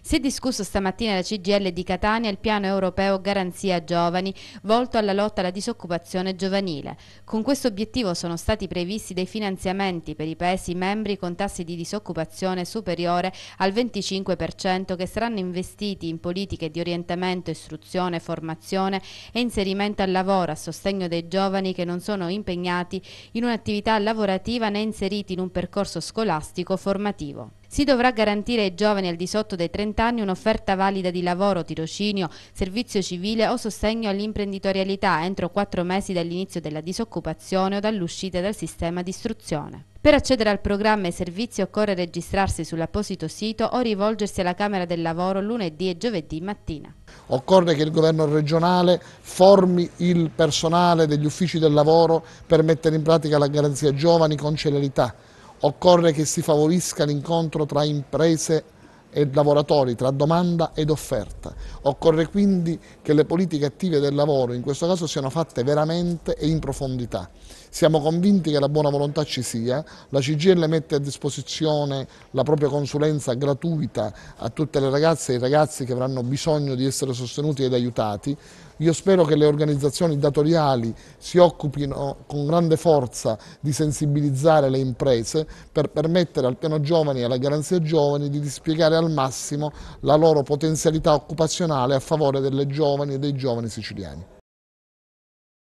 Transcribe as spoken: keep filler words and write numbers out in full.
Si è discusso stamattina alla C G I L di Catania il piano europeo Garanzia Giovani, volto alla lotta alla disoccupazione giovanile. Con questo obiettivo sono stati previsti dei finanziamenti per i Paesi membri con tassi di disoccupazione superiore al venticinque per cento che saranno investiti in politiche di orientamento, istruzione, formazione e inserimento al lavoro a sostegno dei giovani che non sono impegnati in un'attività lavorativa né inseriti in un percorso scolastico formativo. Si dovrà garantire ai giovani al di sotto dei trenta anni un'offerta valida di lavoro, tirocinio, servizio civile o sostegno all'imprenditorialità entro quattro mesi dall'inizio della disoccupazione o dall'uscita dal sistema di istruzione. Per accedere al programma e ai servizi occorre registrarsi sull'apposito sito o rivolgersi alla Camera del Lavoro lunedì e giovedì mattina. Occorre che il governo regionale formi il personale degli uffici del lavoro per mettere in pratica la garanzia giovani con celerità. Occorre che si favorisca l'incontro tra imprese e lavoratori, tra domanda ed offerta. Occorre quindi che le politiche attive del lavoro in questo caso siano fatte veramente e in profondità. Siamo convinti che la buona volontà ci sia, la C G I L mette a disposizione la propria consulenza gratuita a tutte le ragazze e i ragazzi che avranno bisogno di essere sostenuti ed aiutati. Io spero che le organizzazioni datoriali si occupino con grande forza di sensibilizzare le imprese per permettere al piano giovani e alla garanzia giovani di dispiegare al massimo la loro potenzialità occupazionale a favore delle giovani e dei giovani siciliani.